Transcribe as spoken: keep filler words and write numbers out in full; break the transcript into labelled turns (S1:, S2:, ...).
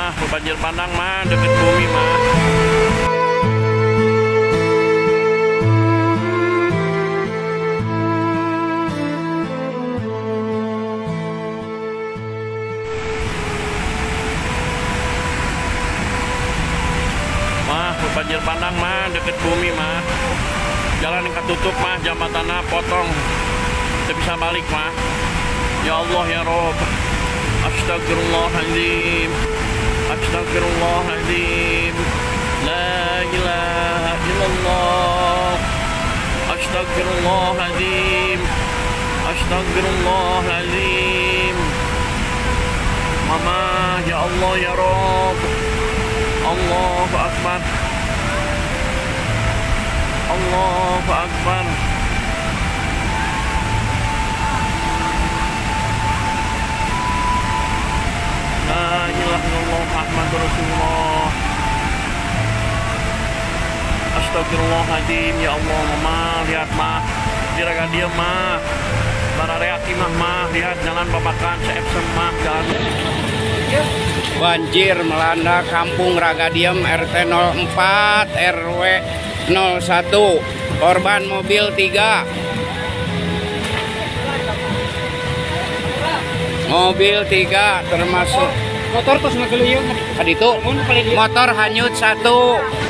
S1: mah, banjir bandang mah, deket bumi mah. Mah, banjir bandang mah, deket bumi mah. Jalan yang ketutup mah, jambatannya potong, tidak bisa balik mah. Ya Allah ya Rob, astagfirullahaladzim, astagfirullahaladzim, la ilaha illallah, astagfirullahaladzim, astagfirullahaladzim. Mama, ya Allah ya Rob, Allahu Akbar, Allahu Akbar. La ilaha illallah Muhammadur Rasulullah. Astagfirullahaladzim, ya Allah. Mama, lihat mah, di Ragadiam mah, para reaki mah mah, lihat jalan babakan, seepsem mah, jalan.
S2: Banjir melanda Kampung Ragadiam R T nol empat R W nol satu, korban mobil tiga, mobil tiga termasuk
S3: motor terus ngegeluyung
S2: tadi itu motor hanyut satu.